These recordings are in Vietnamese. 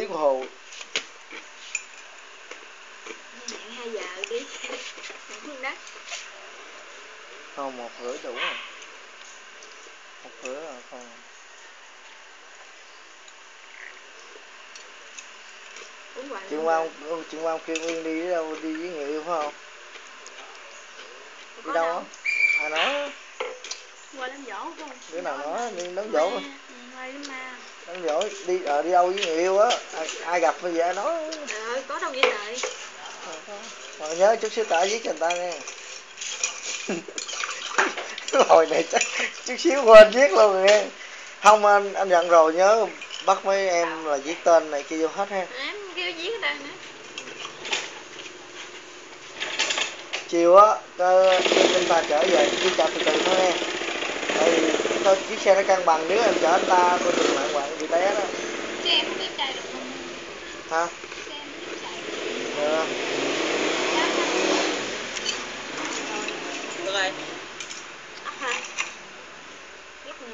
của Hồ. Hẹn 2 giờ đi. Hẹn đất. Không, 1:30 đủ rồi. 1:30 là không. Chuyện qua kêu Nguyên đi đâu, đi với người yêu phải không? Đi đâu á? Ai nói? Qua đám giỗ không? Đứa nào nói đi đám giỗ? Qua đám ma. Đám giỗ đi đi đâu với người yêu á? Ai gặp bây giờ nói. Trời ơi, có đâu vậy trời. Mà nhớ chút xíu tả viết cho người ta nghe. Hồi này chắc chút xíu quên viết luôn rồi nghe. Không, anh dặn rồi nhớ bắt mấy em là viết tên này kia vô hết ha. Em kêu viết ở đây nữa. Chiều á, anh ta trở về đi chợ từ từ thôi nghe. Tại vì thôi chiếc xe nó cân bằng, nếu em chở anh ta coi chừng mạng quạng bị té đó. Chứ em không biết chạy được không? Hả? Chứ em không biết chạy được. Được. Được rồi. Ốc hả? Biết nè.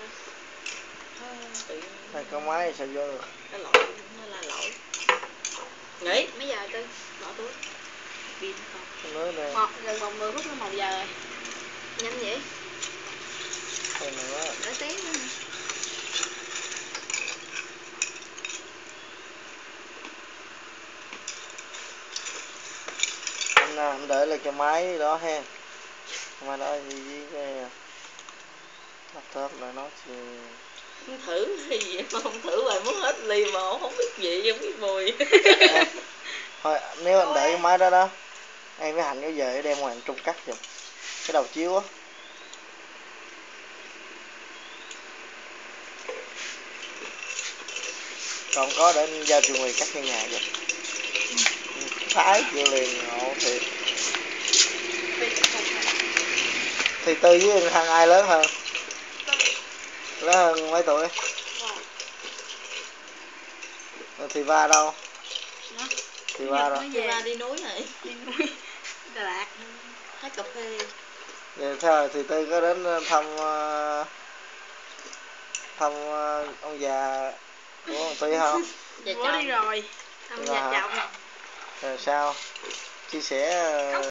Này con máy sao vô được? Nó là lỗi. Nghỉ. Mấy giờ Tư? Bỏ túi. Pin không? Nữa nè. Gần vòng 10 phút nữa 1 giờ rồi. Nhanh vậy? Thôi nữa. Nửa tiếng nữa nè. Anh đợi lại cái máy đó ha. Máy đó gì với cái laptop lại nói chứ. Không thử hay gì không thử rồi muốn hết ly mà không biết gì không biết mùi. Thôi nếu anh đợi cái máy đó đó, em với Hạnh có về đem ngoài trung cắt giùm cái đầu chiếu á. Còn có để anh giao trường quỳ cắt trên nhà giùm. Thái chịu liền ngộ thiệt. Thì Tư với thằng ai lớn hơn? Lớn hơn mấy tuổi? Thì ba đâu? Thì ba đâu? Thì ba đi núi này. Đi núi Đà Lạt hái cà phê. Vậy theo thì Tư có đến thăm ông già của ông Tuy không? Bố đi rồi. Thăm già chồng. Rồi sao? Chia sẻ